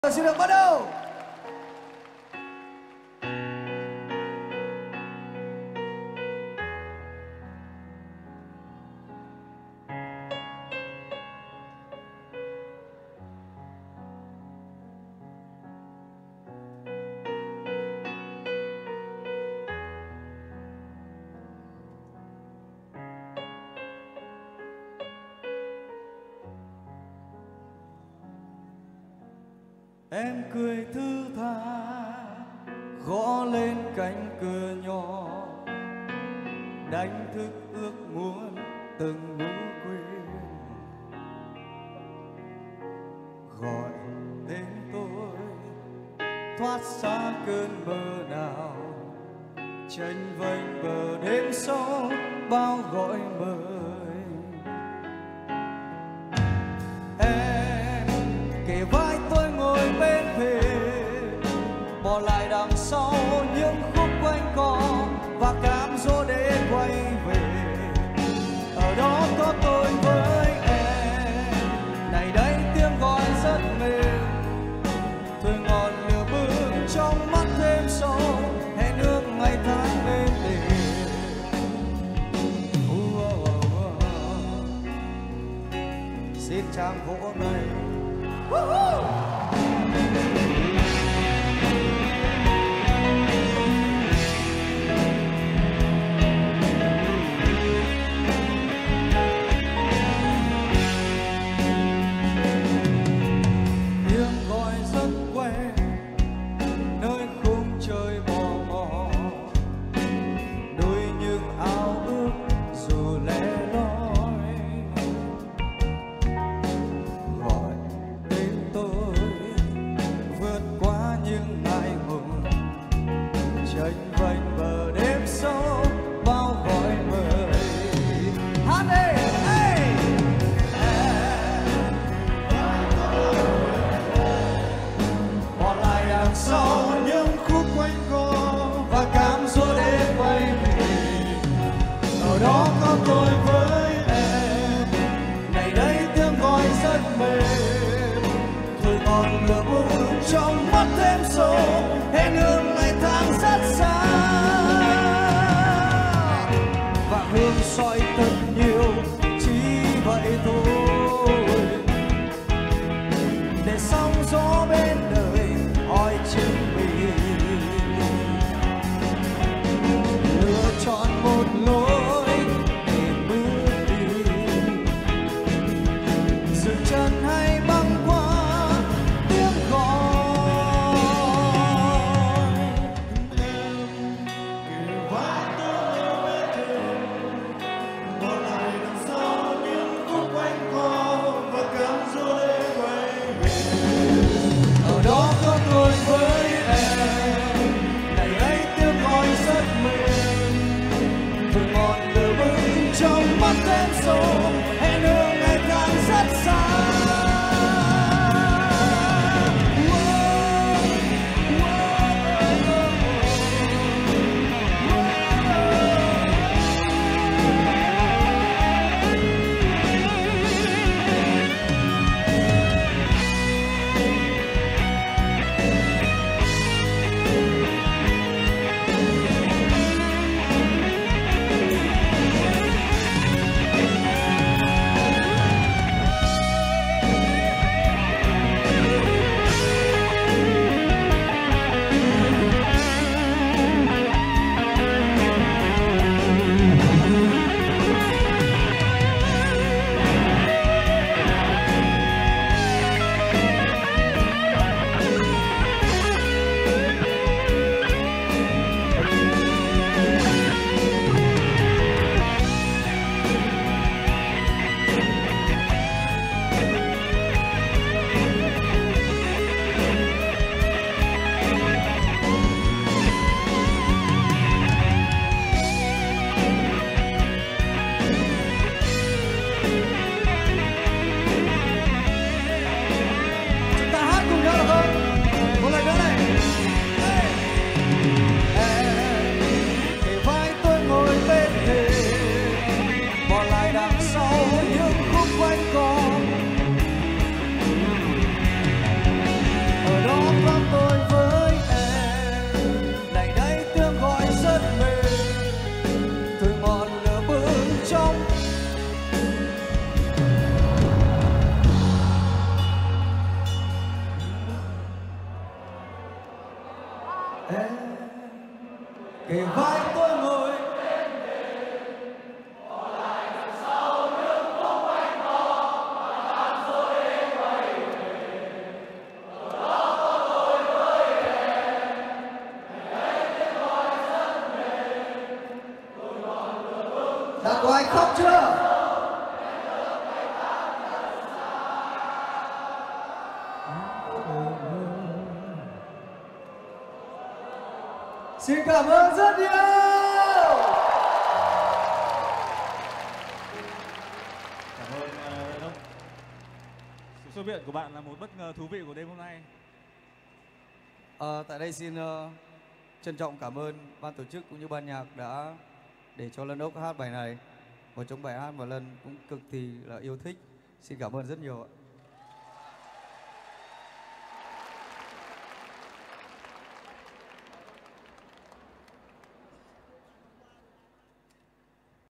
Xin được bắt đầu. Em cười thư tha gõ lên cánh cửa nhỏ, đánh thức ước muốn từng ngủ quên. Gọi tên tôi thoát xa cơn mơ nào, tranh vênh bờ đêm sâu bao gọi mời. Em kề vai tôi ngồi bên thềm, bỏ lại đằng sau những khúc quanh co và cám dỗ để quay về. Ở đó có tôi với em, này đây tiếng gọi rất mềm, thôi ngọn lửa bừng trong mắt thêm sâu, hẹn ước ngày tháng bên đêm. Xin chàng vỗ tay. Tiếng gọi rất quen nơi khung trời mò mò, đôi những áo ước dù lẻ loi. Gọi tên tôi vượt qua những ngại ngùng, tranh vênh bờ đêm sâu bao gọi mời. Hát đi, hey! Bỏ lại đằng sau những khúc quanh co và cám dỗ để quay về. Ở đó có tôi với em, này đây tiếng gọi rất mềm, thôi ngọn lửa bừng trong mắt thêm sâu, hẹn ước ngày tháng rất xa. Và hương soi thật nhiều chỉ vậy thôi, để sóng gió bên đời hỏi chính mình lựa chọn một lối để bước đi. Dừng chân hay băng qua tiếng gọi, vắng tôi với em. Này đây tiếng gọi rất mềm, thôi ngọn lửa bừng trong. Em kề vai tôi ngồi, đã có ai khóc chưa? Xin cảm ơn rất nhiều. Cảm ơn Đông. Sự xuất hiện của bạn là một bất ngờ thú vị của đêm hôm nay. Tại đây xin trân trọng cảm ơn ban tổ chức cũng như ban nhạc đã để cho Lân Ốc hát bài này. Một trong bài hát mà Lân cũng cực kỳ là yêu thích. Xin cảm ơn rất nhiều ạ.